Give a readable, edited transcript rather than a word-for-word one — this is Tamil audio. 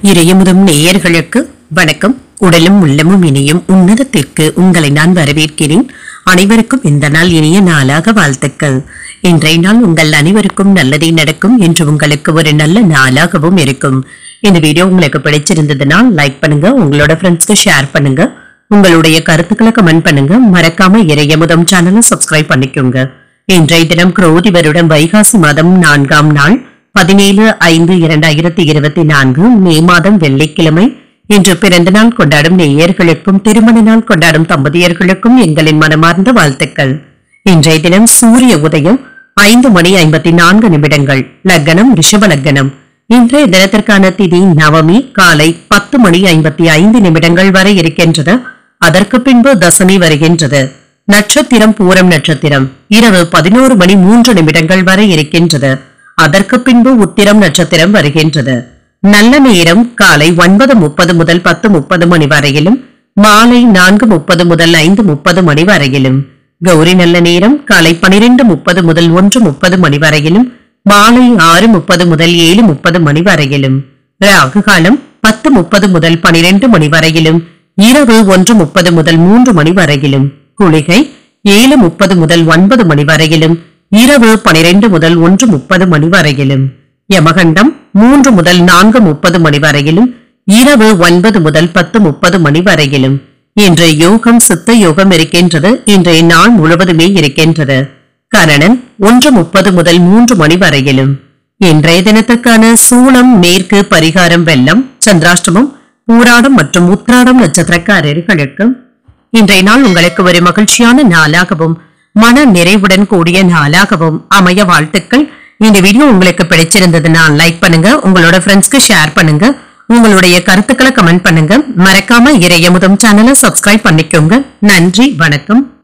இறையமுதும் நேயர்களுக்கு வணக்கம். உடலும் உள்ளமும் இனியும் உன்னதத்திற்கு உங்களை நான் வரவேற்கிறேன். அனைவருக்கும் இந்த நாள் இனிய நாளாக வாழ்த்துக்கள். இன்றைய நாள் உங்கள் அனைவருக்கும் நல்லதே நடக்கும் என்று உங்களுக்கு ஒரு நல்ல நாளாகவும் இருக்கும். இந்த வீடியோ உங்களுக்கு பிடிச்சிருந்ததுன்னா லைக் பண்ணுங்க, உங்களோட ஃப்ரெண்ட்ஸ்க்கு ஷேர் பண்ணுங்க, உங்களுடைய கருத்துக்களை கமெண்ட் பண்ணுங்க. மறக்காம இறையமுதம் சேனலை சப்ஸ்கிரைப் பண்ணிக்கோங்க. இன்றைய தினம் குரோதி வருடம் வைகாசி மாதம் 4ஆம் நாள் 17/5/2024 மே மாதம் வெள்ளிக்கிழமை. இன்று பிறந்த நாள் கொண்டாடும் நேயர்களுக்கும் திருமண நாள் கொண்டாடும் தம்பதியர்களுக்கும் எங்களின் மனமார்ந்த வாழ்த்துக்கள். இன்றைய தினம் சூரிய உதயம் 5:54 லக்னம் ரிஷப லக்னம். இன்றைய தினத்திற்கான திதி நவமி காலை 10:55 வரை இருக்கின்றது. அதற்கு பின்பு தசமி வருகின்றது. நட்சத்திரம் பூரம் நட்சத்திரம் இரவு 11:03 வரை இருக்கின்றது. அதற்கு பின்பு உத்திரம் நட்சத்திரம் வருகின்றது. நல்ல நேரம் காலை 9:30 முதல் 10:30 மணி வரையிலும், மாலை 4:30 முதல் 5:30 மணி வரையிலும். கௌரி நல்ல நேரம் காலை 12:30 முதல் 1:30 மணி வரையிலும், மாலை 6:30 முதல் 7:30 மணி வரையிலும். ராகு காலம் 10:30 முதல் 12 மணி வரையிலும், இரவு 1:30 முதல் 3 மணி வரையிலும். குளிகை 7:30 முதல் 9 மணி வரையிலும், இரவு 12 முதல் 1:30 மணி வரையிலும். யமகண்டம் 3 முதல் 4:30 மணி வரையிலும், இரவு 9 முதல் 10:30 மணி வரையிலும். இன்று யோகம் சித்த யோகம் இருக்கின்றது. இன்றைய நாள் முழுவதுமே இருக்கின்றது. கரணன் 1:30 முதல் 3 மணி வரையிலும். இன்றைய தினத்துக்கான சூலம் மேற்கு, பரிகாரம் வெள்ளம். சந்திராஷ்டமம் பூராடம் மற்றும் உத்திராடம் நட்சத்திரக்காரர்களுக்கு இன்றைய நாள் உங்களுக்கு ஒரு மகிழ்ச்சியான நாளாகவும் மன நிறைவுடன் கூடிய நாளாகவும் அமைய வாழ்த்துக்கள். இந்த வீடியோ உங்களுக்கு பிடிச்சிருந்ததுன்னா லைக் பண்ணுங்க, உங்களோட ஃப்ரெண்ட்ஸ்க்கு ஷேர் பண்ணுங்க, உங்களுடைய கருத்துக்களை கமெண்ட் பண்ணுங்க. மறக்காம இறையமுதம் சேனலை சப்ஸ்கிரைப் பண்ணிக்கோங்க. நன்றி, வணக்கம்.